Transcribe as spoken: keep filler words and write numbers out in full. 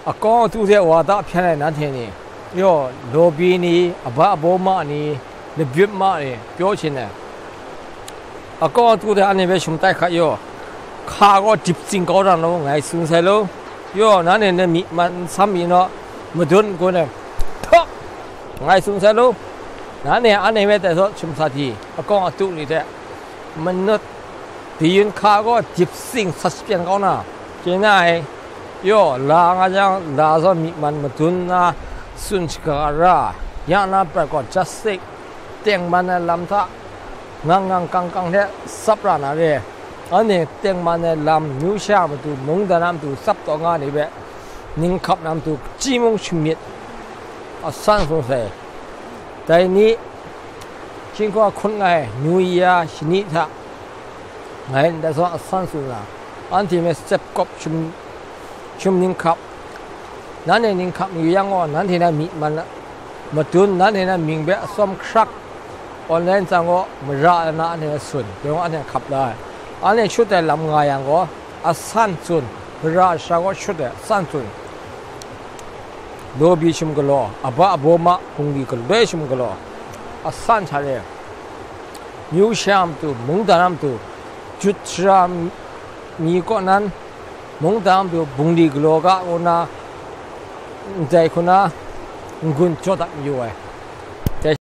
အကောင်သူတဲ့ဝါဒဖြန့်တဲ့နန်းထင်းနေရောလိုဘီနီအဘအဘောမနီလေဘစ်မနေပြောချင်တယ်အကောင်သူတဲ့အနေပဲရှုံတိုက်ခါရောခါก็จิบสิงကောတာလုံးငိုင်းစုံဆယ်လုံးရောနားနေနဲ့မိမန်ဆမ်းမီနော်မဒွန်းကိုနဲ့ထော့ငိုင်းစုံဆယ်လုံးနားနေအနေပဲတဲ့ဆိုชุมစာတီအကောင်အတုနေတဲ့မနတ်ဒီရင်ခါก็จิบสิงสัสเปียนကောနာကျင်းနိုင်ရောလာငါကြောင့်လာဆိုမိမန်မဒွန်းနာစွန်ချကာရာယာနာပကော just sick แต่งมันลำท่างังงังกังกังเนี่ยซับร้านอะไรอันนี้แต่งมันลำนิ้วชามาดูมงดาน้ำดูซับตัวงานนี่แบบนิ่งขับน้ำดูจีมงชุมิดอ่ะสั้นสงสัยแต่นี้ชิงก็คนไงนิวยาชนิดท่าไงแต่ส่วนสั้นสุดนะอันที่มันเจ็บกบชุมชุมนิ่งขับนั่นเองนิ่งขับอยู่ยังอ่อนนั่นที่นั่นมีมันมาดูนั่นที่นั่นมิงแบบซ้อมครักออนไลน์จังก็มราหน้าเนี่ยส่วนเดี๋ยวอันนี้ขับได้อันนี้ชุดแต่ลำงายังก็อัสั้นส่วนมราชาก็ชุดแต่สั้นส่วนโลบีชิมกลออับอับมะคงดีกลด้วยชิมกลออัสั้นชาเลยมิวชามตัวมุงดานามตัวจุดชามมีก็นั้นมุงดามตัวบุงดีกลอกะโอนาใจคนน่ะงุนจอดอยู่ไอ้